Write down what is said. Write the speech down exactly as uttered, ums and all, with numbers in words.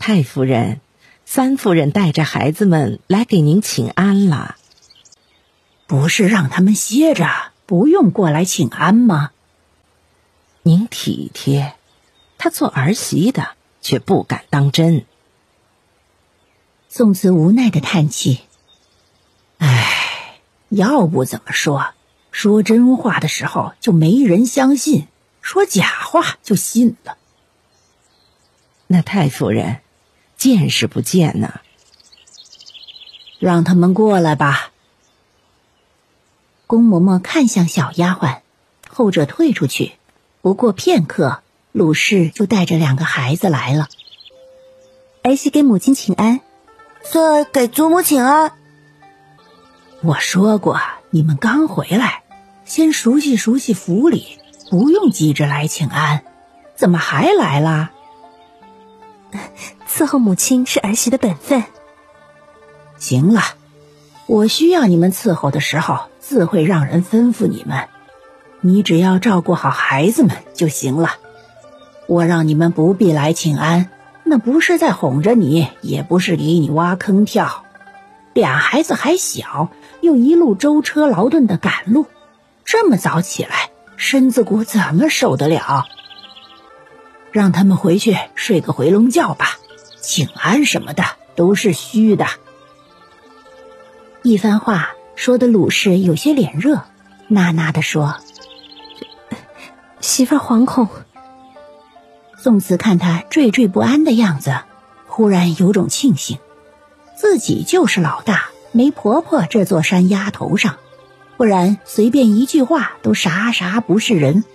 太夫人，三夫人带着孩子们来给您请安了。 不是让他们歇着，不用过来请安吗？ 您体贴，她做儿媳的却不敢当真。 宋慈无奈地叹气，唉，要不怎么说，说真话的时候就没人相信，说假话就信了。 那太夫人，见是不见呢？ 让他们过来吧。宫嬷嬷看向小丫鬟，后者退出去。不过片刻，鲁氏就带着两个孩子来了。 儿媳给母亲请安。 孙儿给祖母请安。 我说过，你们刚回来，先熟悉熟悉府里，不用急着来请安。怎么还来啦？ 伺候母亲是儿媳的本分。 行了，我需要你们伺候的时候，自会让人吩咐你们。你只要照顾好孩子们就行了。我让你们不必来请安，那不是在哄着你，也不是给你挖坑跳。俩孩子还小，又一路舟车劳顿的赶路，这么早起来，身子骨怎么受得了？让他们回去睡个回笼觉吧，请安什么的都是虚的。一番话说得鲁氏有些脸热，呐呐地说： 媳妇儿惶恐。 宋慈看他惴惴不安的样子，忽然有种庆幸，自己就是老大，没婆婆这座山丫头上，不然随便一句话都啥啥不是人，